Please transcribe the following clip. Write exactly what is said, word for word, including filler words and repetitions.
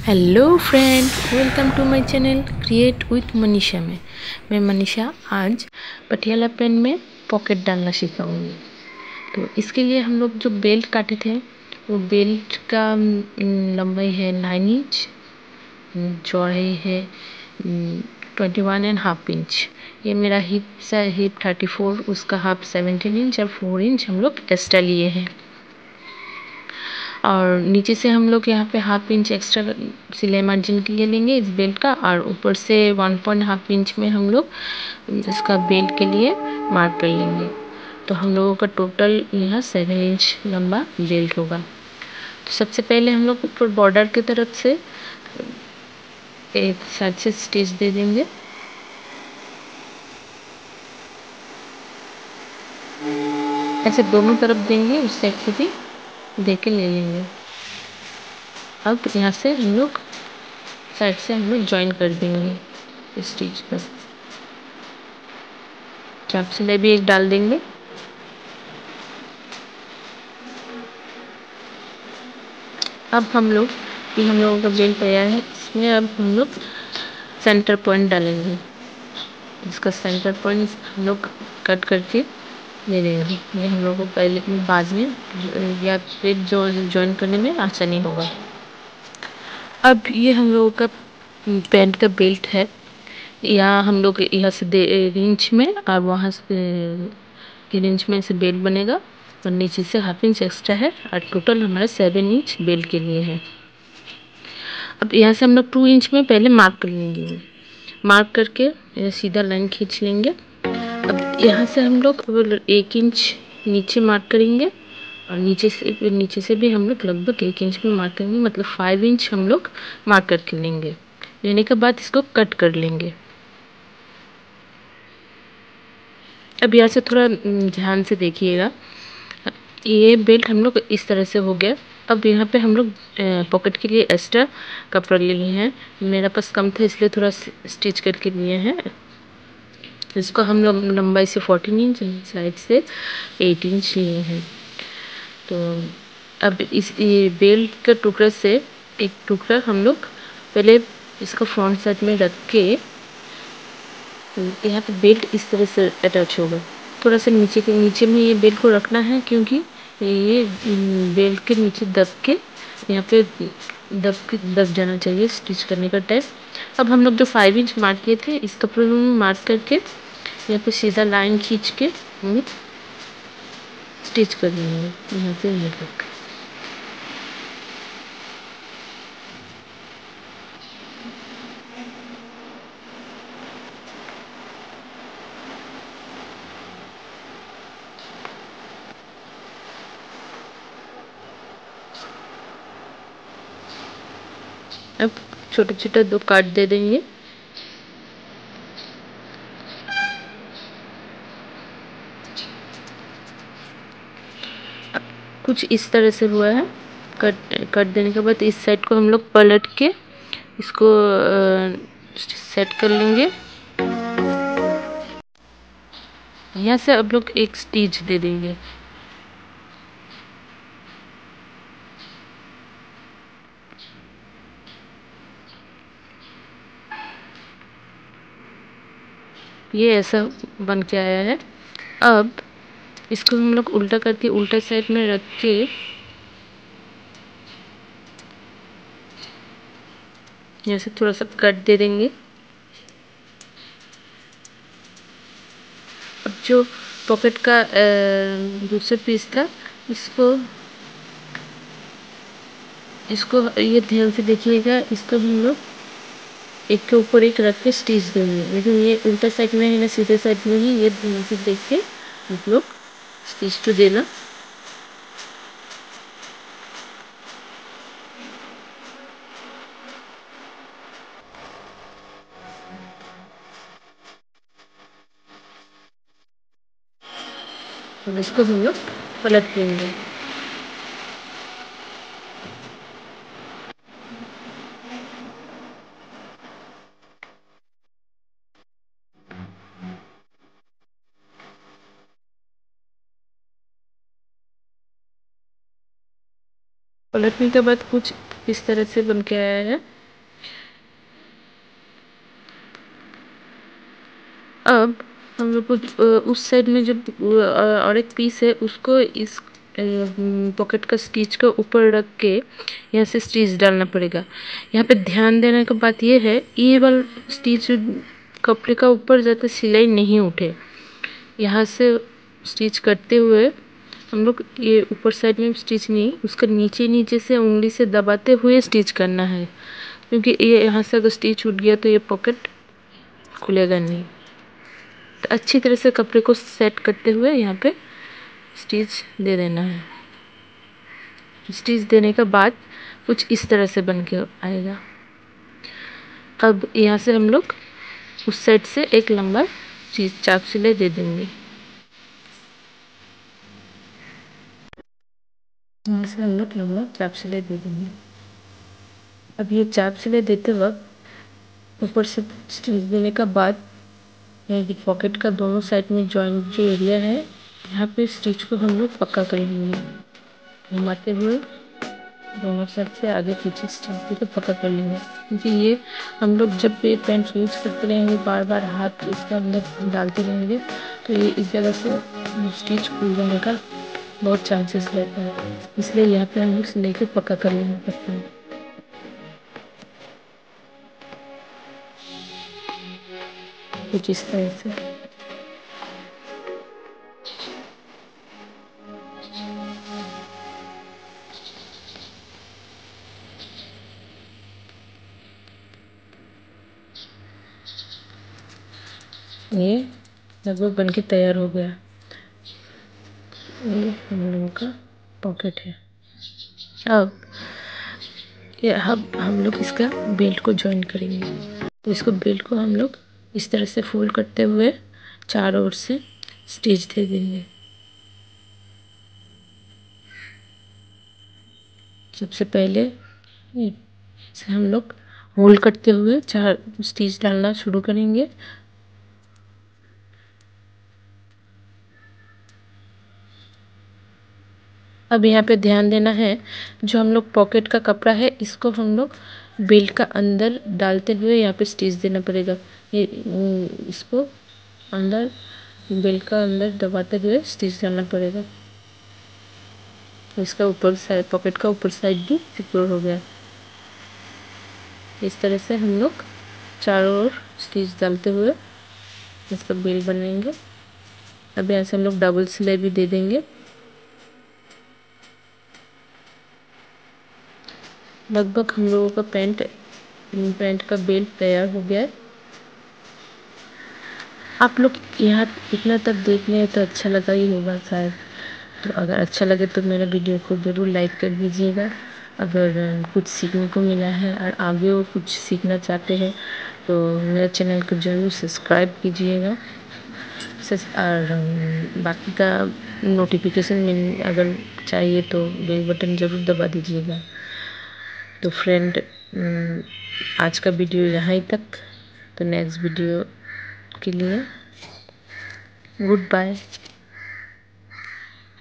Hello friend, welcome to my channel create with Manisha में। मैं मनीषा आज पटियाला पेन में पॉकेट डालना सिखाऊंगी। तो इसके लिए हम लोग जो बेल्ट काटे थे वो बेल्ट का लंबाई है नाइन इंच, चौड़ाई है twenty one and half inch. ये मेरा हिप सा हिप थर्टी फोर, उसका हाफ सेवेंटीन इंच और फोर इंच हम लोग एक्स्ट्रा लिए हैं। और नीचे से हम लोग यहाँ पे हाफ इंच एक्स्ट्रा सिलाई मार्जिन के लिए लेंगे इस बेल्ट का, और ऊपर से वन पॉइंट हाफ इंच में हम लोग इसका बेल्ट के लिए मार्क कर लेंगे। तो हम लोगों का टोटल यहाँ सेवन इंच लंबा बेल्ट होगा। तो सबसे पहले हम लोग ऊपर बॉर्डर की तरफ से एक साइड से स्टिच दे देंगे। ऐसे दोनों तरफ देंगे, उस साइड से भी दे के ले लेंगे। अब यहाँ से हम लोग साइड से हम लोग ज्वाइन कर देंगे स्टिच पर। चाप सिलाई भी एक डाल देंगे। अब हम लोग ये हम लोगों का बेल्ट तैयार है। इसमें अब हम लोग सेंटर पॉइंट डालेंगे। इसका सेंटर पॉइंट हम लोग कट करके ले लेंगे। ये हम लोगों को पहले बाद में या फिर जो ज्वाइन करने में आसानी होगा। अब ये हम लोगों का पैंट का बेल्ट है। यहाँ हम लोग यहाँ से रेंज में और वहाँ से रेंज में से बेल्ट बनेगा, और नीचे से हाफ इंच एक्स्ट्रा है, और टोटल हमारा सेवन इंच बेल्ट के लिए है। अब यहाँ से हम लोग टू इंच में पहले मार्क कर लेंगे। मार्क करके सीधा लाइन खींच लेंगे। अब यहाँ से हम लोग एक इंच नीचे मार्क करेंगे, और नीचे से नीचे से भी हम लोग लगभग एक इंच में मार्क करेंगे, मतलब फाइव इंच हम लोग मार्क करके लेंगे। लेने के बाद इसको कट कर लेंगे। अब यहाँ से थोड़ा ध्यान से देखिएगा। ये बेल्ट हम लोग इस तरह से हो गया। अब यहाँ पे हम लोग पॉकेट के लिए एक्स्ट्रा कपड़ा ले लिए हैं। मेरा पास कम था इसलिए थोड़ा स्टिच करके लिए हैं। इसको हम लोग लंबाई से फोर्टीन इंच, साइड से एट इंच लिए हैं। तो अब इस ये बेल्ट के टुकड़े से एक टुकड़ा हम लोग पहले इसको फ्रंट साइड में रख के यहाँ पे बेल्ट इस तरह से अटैच होगा। थोड़ा सा नीचे के नीचे में ये बेल्ट को रखना है, क्योंकि ये बेल्ट के नीचे दब के यहाँ पे दब के दब जाना चाहिए स्टिच करने का टाइम। अब हम लोग जो फाइव इंच मार्क किए थे इस कपड़े में मार्क करके यहाँ पे सीधा लाइन खींच के हम स्टिच कर लेंगे यहाँ से यहाँ तक। अब छोटे छोटे दो काट दे देंगे। कुछ इस तरह से हुआ है। कट कट देने के बाद इस साइड को हम लोग पलट के इसको सेट कर लेंगे। यहाँ से अब लोग एक स्टिच दे देंगे। ये ऐसा बन के आया है। अब इसको हम लोग उल्टा करके उल्टा साइड में रख के यहाँ से थोड़ा सा कट दे देंगे। अब जो पॉकेट का दूसरा पीस था इसको इसको ये ध्यान से देखिएगा। इसको हम लोग एक के ऊपर एक रख के स्टिच देंगे, लेकिन ये उल्टा साइड में है ना सीधे साइड में ही, ये ध्यान से देख के आप लोग स्टिच तो देना। और इसको हम लोग पलट लेंगे। पलटने के बाद कुछ इस तरह से बन के आया है। अब हम लोग को उस साइड में जब और एक पीस है उसको इस पॉकेट का स्टिच का ऊपर रख के यहाँ से स्टिच डालना पड़ेगा। यहाँ पे ध्यान देने की बात ये है, ये वाला स्टिच कपड़े का ऊपर ज़्यादा सिलाई नहीं उठे। यहाँ से स्टिच करते हुए हम लोग ये ऊपर साइड में स्टिच नहीं, उसका नीचे नीचे से उंगली से दबाते हुए स्टिच करना है, क्योंकि ये यहाँ से अगर स्टिच उठ गया तो ये पॉकेट खुलेगा नहीं। तो अच्छी तरह से कपड़े को सेट करते हुए यहाँ पे स्टिच दे देना है। स्टिच देने के बाद कुछ इस तरह से बन के आएगा। अब यहाँ से हम लोग उस साइड से एक लंबा चीज चाप सिलाई दे देंगे। यहाँ से हम लोग लंबा चाप सिलाई दे देंगे। अब ये चाप सिलाई देते वक्त ऊपर से स्टिच देने के बाद पॉकेट का दोनों साइड में जॉइंट जो एरिया है, यहाँ पे स्टिच को हम लोग पक्का कर लेंगे, घुमाते हुए दोनों साइड से आगे पीछे स्टिच को पक्का कर लेंगे। क्योंकि ये हम लोग जब ये पैंट यूज करते रहेंगे, बार बार हाथ इसके अंदर डालते रहेंगे, तो ये इस जगह से स्टिच खुल जाने का बहुत चांसेस रहता है। इसलिए यहाँ पे हम लोग सिलाई को पक्का कर लेना पड़ता है। कुछ इस तरह से ये लगभग बन के तैयार हो गया। ये हम लोगों का पॉकेट है। अब ये अब हम लोग इसका बेल्ट को जॉइन करेंगे। तो इसको बेल्ट को हम लोग इस तरह से फोल्ड करते हुए चारों ओर से स्टिच दे देंगे। सबसे पहले से हम लोग होल्ड करते हुए चार स्टिच डालना शुरू करेंगे। अब यहाँ पे ध्यान देना है, जो हम लोग पॉकेट का कपड़ा है इसको हम लोग बेल्ट का अंदर डालते हुए यहाँ पे स्टिच देना पड़ेगा। ये इसको अंदर बेल्ट का अंदर दबाते हुए स्टिच डालना पड़ेगा। इसका ऊपर साइड, पॉकेट का ऊपर साइड भी सिक्योर हो गया। इस तरह से हम लोग चारों ओर स्टिच डालते हुए इसका बेल्ट बनाएंगे। अब यहाँ से हम लोग डबल सिलाई भी दे देंगे। लगभग हम लोगों का पैंट पैंट का बेल्ट तैयार हो गया है। आप लोग यहाँ इतना तक देख लिया तो अच्छा लगा ही होगा शायद। तो अगर अच्छा लगे तो मेरा वीडियो को ज़रूर लाइक कर दीजिएगा। अगर कुछ सीखने को मिला है और आगे वो कुछ सीखना चाहते हैं तो मेरे चैनल को ज़रूर सब्सक्राइब कीजिएगा। और बाकी का नोटिफिकेशन मिल अगर चाहिए तो बेल बटन ज़रूर दबा दीजिएगा। तो फ्रेंड, आज का वीडियो यहाँ ही तक। तो नेक्स्ट वीडियो के लिए गुड बाय।